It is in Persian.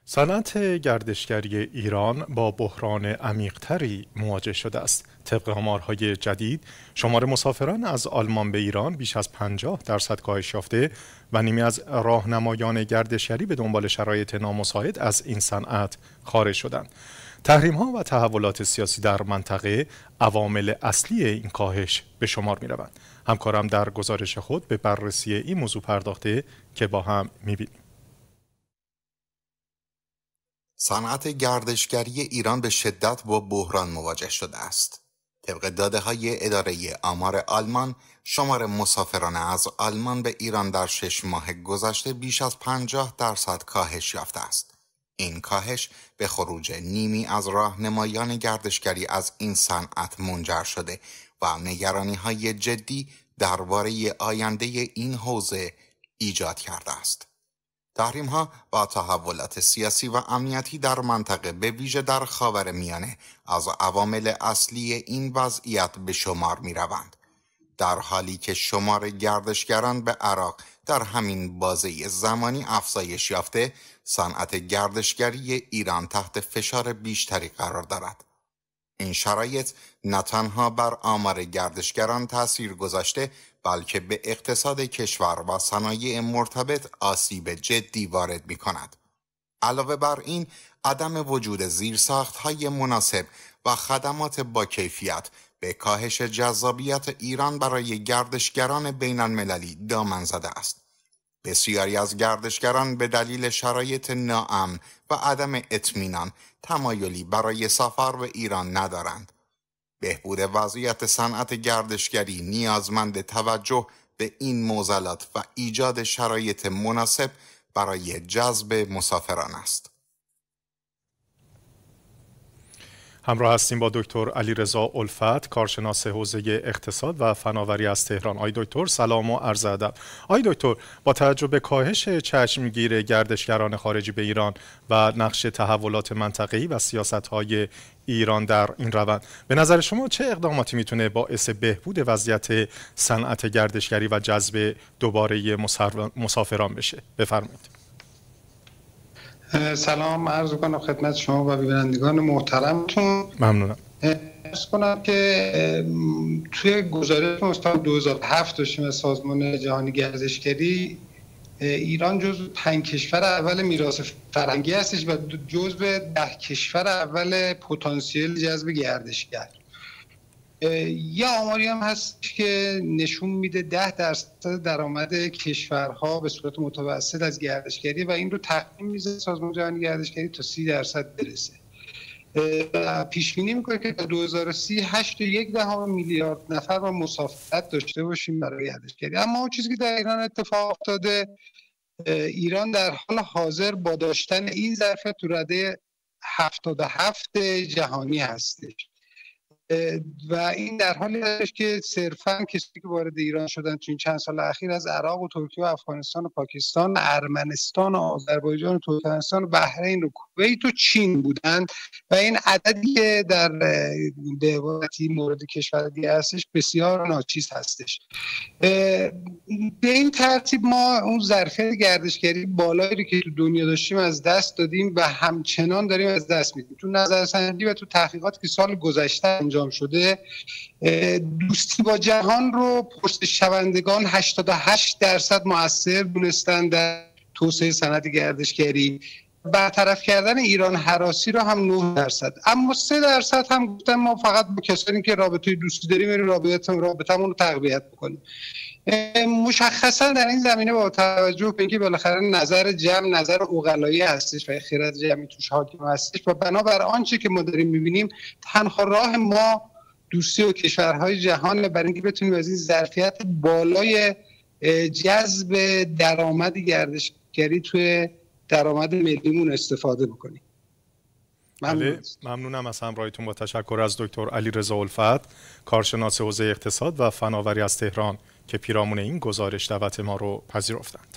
صنعت گردشگری ایران با بحران عمیق‌تری مواجه شده است. طبق آمارهای جدید، شمار مسافران از آلمان به ایران بیش از 50% کاهش یافته و نیمی از راهنمایان گردشگری به دنبال شرایط نامساعد از این صنعت خارج شدند. تحریم‌ها و تحولات سیاسی در منطقه عوامل اصلی این کاهش به شمار می‌روند. همکارم در گزارش خود به بررسی این موضوع پرداخته که با هم می‌بینیم. صنعت گردشگری ایران به شدت با بحران مواجه شده است. طبق داده‌های اداره آمار آلمان، شمار مسافران از آلمان به ایران در 6 ماه گذشته بیش از 50% کاهش یافته است. این کاهش به خروج نیمی از راهنمایان گردشگری از این صنعت منجر شده و نگرانی‌های جدی درباره آینده این حوزه ایجاد کرده است. تحریم‌ها و تحولات سیاسی و امنیتی در منطقه به ویژه در خاورمیانه از عوامل اصلی این وضعیت به شمار می‌روند. در حالی که شمار گردشگران به عراق در همین بازه زمانی افزایش یافته، صنعت گردشگری ایران تحت فشار بیشتری قرار دارد. این شرایط نه تنها بر آمار گردشگران تأثیر گذاشته، بلکه به اقتصاد کشور و صنایع مرتبط آسیب جدی وارد می کند. علاوه بر این، عدم وجود زیرساخت‌های مناسب و خدمات با کیفیت به کاهش جذابیت ایران برای گردشگران بین المللی دامن زده است. بسیاری از گردشگران به دلیل شرایط ناامن و عدم اطمینان تمایلی برای سفر به ایران ندارند. بهبود وضعیت صنعت گردشگری نیازمند توجه به این معضلات و ایجاد شرایط مناسب برای جذب مسافران است. همراه هستیم با دکتر علیرضا الفت، کارشناس حوزه اقتصاد و فناوری از تهران. آقای دکتر سلام و عرض ادب. آقای دکتر، با توجه به کاهش چشمگیر گردشگران خارجی به ایران و نقش تحولات منطقه‌ای و سیاست‌های ایران در این روند، به نظر شما چه اقداماتی میتونه باعث بهبود وضعیت صنعت گردشگری و جذب دوباره مسافران بشه؟ بفرمایید. سلام عرض کنم خدمت شما و بینندگان محترمتون. ممنونم. عرض کنم که توی گزارش مستند 2007 داشتیم از سازمان جهانی گردشگری، ایران جزو 5 کشور اول میراث فرهنگی هستش و جزو 10 کشور اول پتانسیل جذب گردشگر. یه آماری هم هست که نشون میده 10% درآمد کشورها به صورت متوسط از گردشگری و این رو تخمین میزنه سازمان جهانی گردشگری تا 30% برسه. پیش بینی میکنه که تا 2030 8.1 میلیارد نفر با مسافرت داشته باشیم برای گردشگری. اما اون چیزی که در ایران اتفاق افتاده، ایران در حال حاضر با داشتن این ظرفیت تو رده 77 جهانی هستش و این در حالی است که صرفاً کسی که وارد ایران شدن تو این چند سال اخیر از عراق و ترکیه و افغانستان و پاکستان، ارمنستان و آذربایجان و ترکمنستان و بحرین و کویت و چین بودند و این عددی که در به عبارتی مورد کشور دیگه هستش بسیار ناچیز هستش. به این ترتیب ما اون ظرفیت گردشگری بالایی رو که تو دنیا داشتیم از دست دادیم و همچنان داریم از دست میدیم. تو نظرسنجی و تو تحقیقاتی که سال گذشته انجام شده، دوستی با جهان رو پشت شوندگان 88% مؤثر دونستن در توسعه صنعت گردشگری. برطرف کردن ایران هراسی رو هم 9%. اما 3% هم گفتن ما فقط با کسانی که رابطه دوستی داریم رابطمون رو تقویت بکنیم. مشخصا در این زمینه با توجه به اینکه بالاخره نظر جمع نظر عقلایی هستش و خرد جمعی توش حاکم هستش و بنابر آنچه که ما داریم می‌بینیم، تنها راه ما دوستی و کشورهای جهان برای اینکه بتونیم از این ظرفیت بالای جذب درآمد گردشگری توی درآمد ملیمون استفاده بکنیم. ممنونم از همراهیتون. با تشکر از دکتر علیرضا الفت، کارشناس حوزه اقتصاد و فناوری از تهران که پیرامون این گزارش دعوت ما رو پذیرفتند.